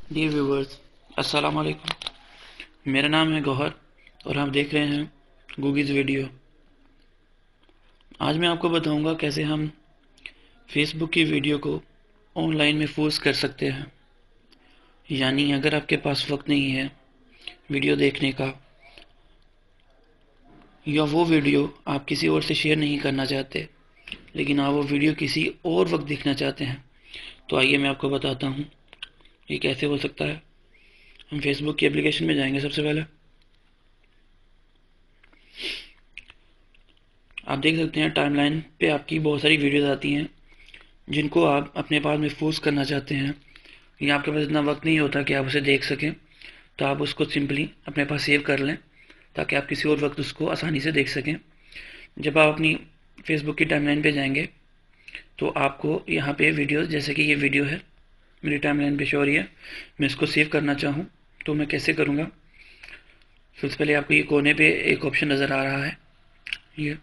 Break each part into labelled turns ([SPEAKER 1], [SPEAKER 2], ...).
[SPEAKER 1] Dear viewers, अस्सलाम वालेकुम। मेरा नाम है गौहर और आप देख रहे हैं गूगीज़ वीडियो। आज मैं आपको बताऊंगा कैसे हम फेसबुक की वीडियो को ऑनलाइन में पोस्ट कर सकते हैं। यानी अगर आपके पास वक्त नहीं है वीडियो देखने का, या वो वीडियो आप किसी और से शेयर नहीं करना चाहते लेकिन आप वो वीडियो किसी और वक्त देखना चाहते हैं, तो आइए मैं आपको बताता हूँ ये कैसे हो सकता है। हम फेसबुक की एप्लीकेशन में जाएंगे। सबसे पहले आप देख सकते हैं टाइमलाइन पे आपकी बहुत सारी वीडियोस आती हैं जिनको आप अपने पास महफूज करना चाहते हैं, या आपके पास इतना वक्त नहीं होता कि आप उसे देख सकें, तो आप उसको सिंपली अपने पास सेव कर लें ताकि आप किसी और वक्त उसको आसानी से देख सकें। जब आप अपनी फेसबुक की टाइमलाइन पे जाएंगे तो आपको यहाँ पे वीडियोस, जैसे कि ये वीडियो है मेरी टाइमलाइन पे शो हो रही है, मैं इसको सेव करना चाहूँ तो मैं कैसे करूँगा। सबसे पहले आपको ये कोने पे एक ऑप्शन नज़र आ रहा है, ये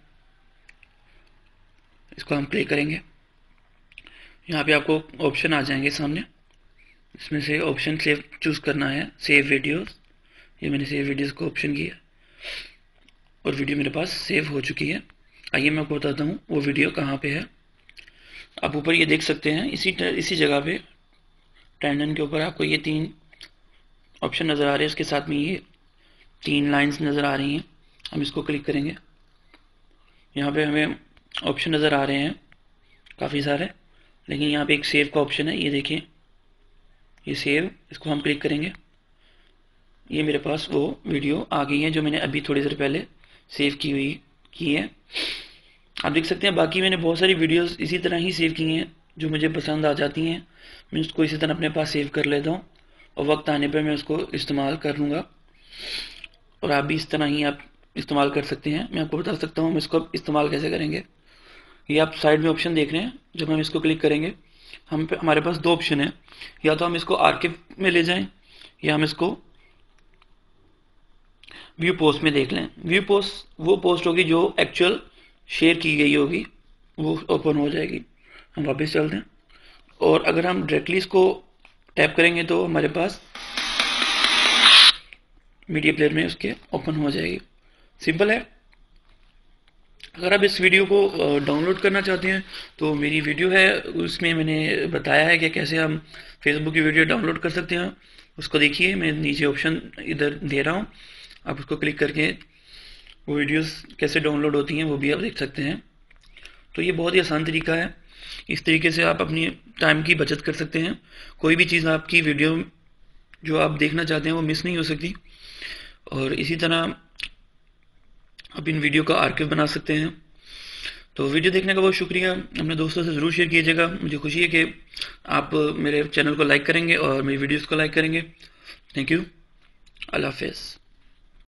[SPEAKER 1] इसको हम प्ले करेंगे। यहाँ पे आपको ऑप्शन आ जाएंगे सामने, इसमें से ऑप्शन सेव चूज़ करना है, सेव वीडियोस। ये मैंने सेव वीडियोस को ऑप्शन किया और वीडियो मेरे पास सेव हो चुकी है। आइए मैं आपको बताता हूँ वो वीडियो कहाँ पे है। आप ऊपर ये देख सकते हैं, इसी जगह पे टाइमलाइन के ऊपर आपको ये 3 ऑप्शन नज़र आ रहे हैं, इसके साथ में ये 3 लाइन्स नज़र आ रही हैं। हम इसको क्लिक करेंगे। यहाँ पे हमें ऑप्शन नज़र आ रहे हैं काफ़ी सारे, लेकिन यहाँ पे एक सेव का ऑप्शन है, ये देखिए, ये सेव, इसको हम क्लिक करेंगे। ये मेरे पास वो वीडियो आ गई है जो मैंने अभी थोड़ी देर पहले सेव की है। आप देख सकते हैं बाकी मैंने बहुत सारी वीडियोस इसी तरह ही सेव की हैं जो मुझे पसंद आ जाती हैं। मैं उसको इसी तरह अपने पास सेव कर लेता हूँ और वक्त आने पर मैं उसको इस्तेमाल कर लूँगा। और आप भी इस तरह ही आप इस्तेमाल कर सकते हैं। मैं आपको बता सकता हूँ हम इसको इस्तेमाल कैसे करेंगे। ये आप साइड में ऑप्शन देख रहे हैं, जब हम इसको क्लिक करेंगे हमारे पास 2 ऑप्शन है, या तो हम इसको आर्काइव में ले जाएं या हम इसको व्यू पोस्ट में देख लें। व्यू पोस्ट वो पोस्ट होगी जो एक्चुअल शेयर की गई होगी, वो ओपन हो जाएगी। हम वापस चलते हैं और अगर हम डायरेक्टली इसको टैप करेंगे तो हमारे पास मीडिया प्लेयर में उसके ओपन हो जाएगी। सिंपल है। अगर आप इस वीडियो को डाउनलोड करना चाहते हैं तो मेरी वीडियो है, उसमें मैंने बताया है कि कैसे हम फेसबुक की वीडियो डाउनलोड कर सकते हैं। उसको देखिए, मैं नीचे ऑप्शन इधर दे रहा हूँ, आप उसको क्लिक करके वो वीडियोस कैसे डाउनलोड होती हैं वो भी आप देख सकते हैं। तो ये बहुत ही आसान तरीका है। इस तरीके से आप अपनी टाइम की बचत कर सकते हैं। कोई भी चीज़ आपकी वीडियो जो आप देखना चाहते हैं वो मिस नहीं हो सकती। और इसी तरह आप इन वीडियो का आर्काइव बना सकते हैं। तो वीडियो देखने का बहुत शुक्रिया। अपने दोस्तों से ज़रूर शेयर कीजिएगा। मुझे खुशी है कि आप मेरे चैनल को लाइक करेंगे और मेरी वीडियोस को लाइक करेंगे। Thank you. अल्लाह हाफ़िज़।